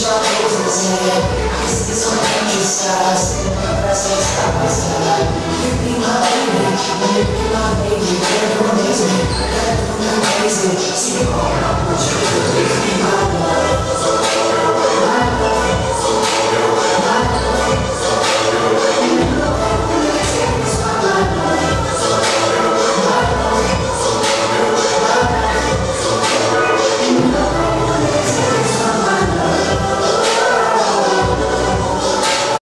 your business, yeah. I see some dangerous sides, sitting on the present side by side. You be my baby, you be my baby, girl, you amaze me. Girl, you amaze me. See you all, I'm with you.